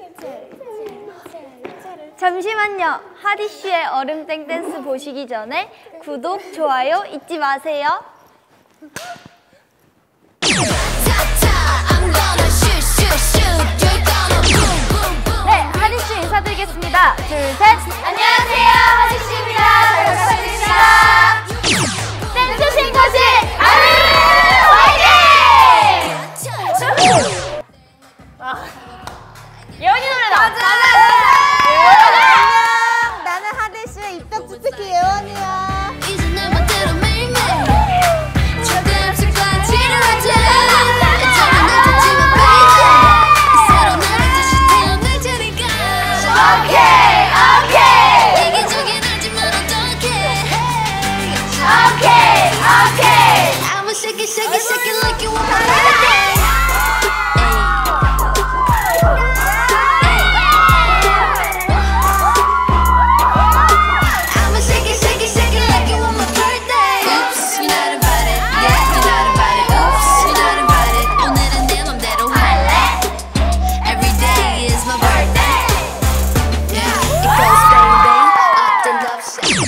잠시만요. 하디슈의 얼음 땡댄스 보시기 전에 구독, 좋아요 잊지 마세요. 네, 하디슈 인사드리겠습니다. 둘, 셋. 안녕하세요, 하디슈입니다. 잘 부탁드립니다. 댄스 싱커지 화이팅! 예원이 노래다. 나는 하디슈의 입덕 주특기 예원이야. Shake it like you want my birthday. I'ma shake it like you want my birthday. Oops, you're not invited. Yeah, you're not invited. Oops, you're not invited. 오늘은 내 맘대로 할래. Every day is my birthday. Yeah, it goes bang bang up the love shot.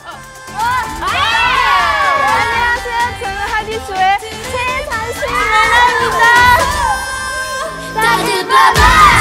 안녕하세요. 저는 하디슈의 최산수입니다. 다들 봐봐.